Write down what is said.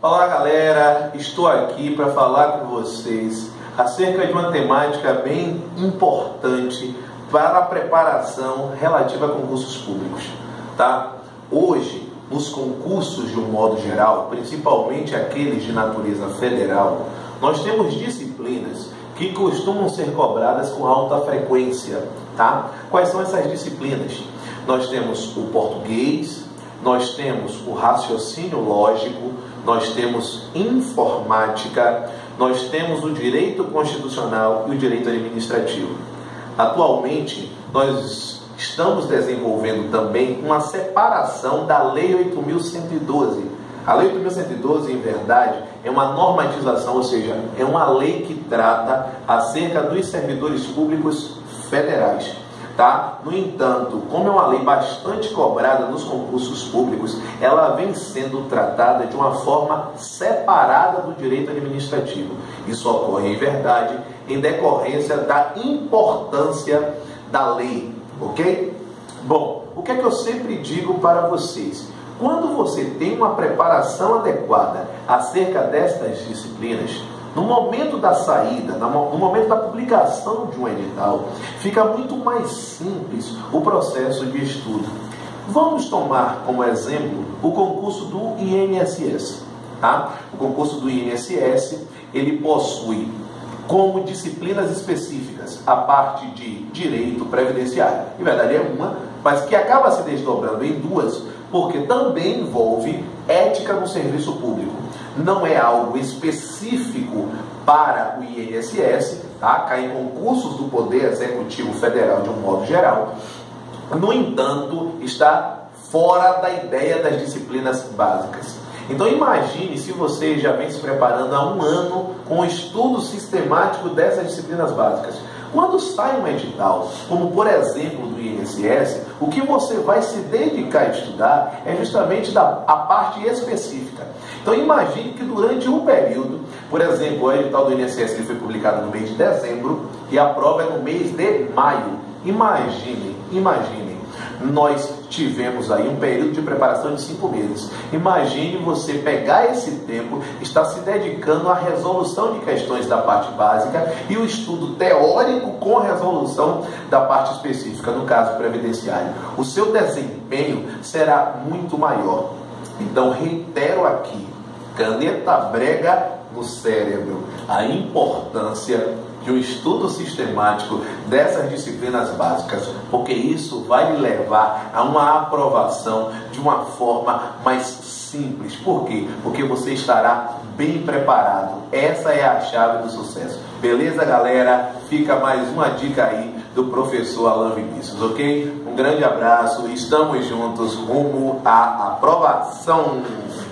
Olá galera, estou aqui para falar com vocês acerca de uma temática bem importante para a preparação relativa a concursos públicos, tá? Hoje, nos concursos de um modo geral, principalmente aqueles de natureza federal, nós temos disciplinas que costumam ser cobradas com alta frequência, tá? Quais são essas disciplinas? Nós temos o português, nós temos o raciocínio lógico, nós temos informática, nós temos o direito constitucional e o direito administrativo. Atualmente, nós estamos desenvolvendo também uma separação da Lei 8.112. A Lei 8.112, em verdade, é uma normatização, ou seja, é uma lei que trata acerca dos servidores públicos federais. Tá? No entanto, como é uma lei bastante cobrada nos concursos públicos, ela vem sendo tratada de uma forma separada do direito administrativo. Isso ocorre, em verdade, em decorrência da importância da lei, ok? Bom, o que é que eu sempre digo para vocês? Quando você tem uma preparação adequada acerca destas disciplinas, no momento da saída, no momento da publicação de um edital, fica muito mais simples o processo de estudo. Vamos tomar como exemplo o concurso do INSS. Tá? O concurso do INSS, ele possui como disciplinas específicas a parte de direito previdenciário. Em verdade é uma, mas que acaba se desdobrando em duas, porque também envolve ética no serviço público. Não é algo específico para o INSS, tá? Cai em concursos do Poder Executivo Federal de um modo geral. No entanto, está fora da ideia das disciplinas básicas. Então imagine se você já vem se preparando há um ano com o estudo sistemático dessas disciplinas básicas. Quando sai um edital, como por exemplo do INSS, o que você vai se dedicar a estudar é justamente a parte específica. Então imagine que durante um período, por exemplo, o edital do INSS ele foi publicado no mês de dezembro e a prova é no mês de maio. Imagine, nós tivemos aí um período de preparação de 5 meses. Imagine você pegar esse tempo, estar se dedicando à resolução de questões da parte básica e o estudo teórico com resolução da parte específica, no caso previdenciário. O seu desempenho será muito maior. Então, reitero aqui, caneta brega no cérebro, a importância de um estudo sistemático dessas disciplinas básicas, porque isso vai lhe levar a uma aprovação de uma forma mais simples. Por quê? Porque você estará bem preparado. Essa é a chave do sucesso. Beleza, galera? Fica mais uma dica aí do professor Alan Vinícius, ok? Um grande abraço, estamos juntos rumo à aprovação.